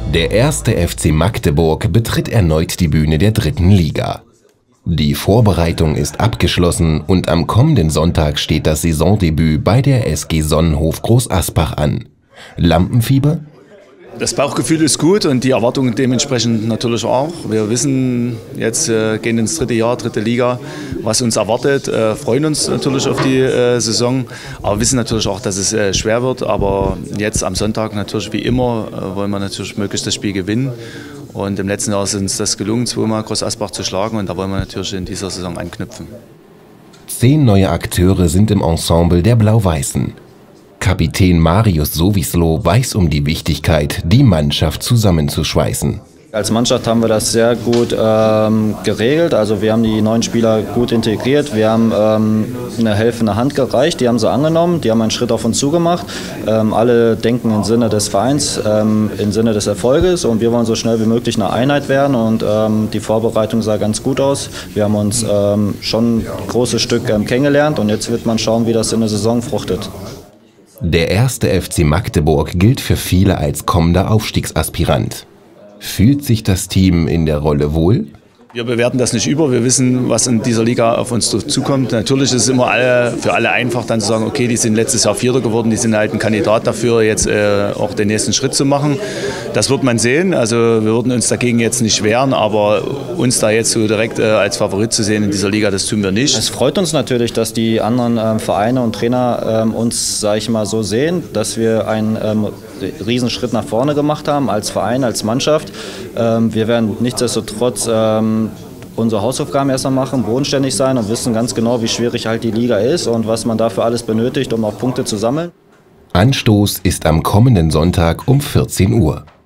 Der erste FC Magdeburg betritt erneut die Bühne der 3. Liga. Die Vorbereitung ist abgeschlossen und am kommenden Sonntag steht das Saisondebüt bei der SG Sonnenhof Großaspach an. Lampenfieber? Das Bauchgefühl ist gut und die Erwartungen dementsprechend natürlich auch. Wir wissen, jetzt gehen ins 3. Jahr, 3. Liga, was uns erwartet, freuen uns natürlich auf die Saison, aber wissen natürlich auch, dass es schwer wird. Aber jetzt am Sonntag natürlich wie immer wollen wir natürlich möglichst das Spiel gewinnen. Und im letzten Jahr ist uns das gelungen, 2-mal Großaspach zu schlagen und da wollen wir natürlich in dieser Saison anknüpfen. 10 neue Akteure sind im Ensemble der Blau-Weißen. Kapitän Marius Sowislo weiß um die Wichtigkeit, die Mannschaft zusammenzuschweißen. Als Mannschaft haben wir das sehr gut geregelt. Also wir haben die neuen Spieler gut integriert. Wir haben eine helfende Hand gereicht, die haben sie angenommen, die haben einen Schritt auf uns zugemacht. Alle denken im Sinne des Vereins, im Sinne des Erfolges und wir wollen so schnell wie möglich eine Einheit werden und die Vorbereitung sah ganz gut aus. Wir haben uns schon ein großes Stück kennengelernt und jetzt wird man schauen, wie das in der Saison fruchtet. Der erste FC Magdeburg gilt für viele als kommender Aufstiegsaspirant. Fühlt sich das Team in der Rolle wohl? Wir bewerten das nicht über, wir wissen, was in dieser Liga auf uns zukommt. Natürlich ist es immer für alle einfach, dann zu sagen, okay, die sind letztes Jahr Vierter geworden, die sind halt ein Kandidat dafür, jetzt auch den nächsten Schritt zu machen. Das wird man sehen, also wir würden uns dagegen jetzt nicht wehren, aber uns da jetzt so direkt als Favorit zu sehen in dieser Liga, das tun wir nicht. Es freut uns natürlich, dass die anderen Vereine und Trainer uns, sage ich mal, so sehen, dass wir einen Riesenschritt nach vorne gemacht haben als Verein, als Mannschaft. Wir werden nichtsdestotrotz unsere Hausaufgaben erstmal machen, bodenständig sein und wissen ganz genau, wie schwierig halt die Liga ist und was man dafür alles benötigt, um auch Punkte zu sammeln. Anstoß ist am kommenden Sonntag um 14 Uhr.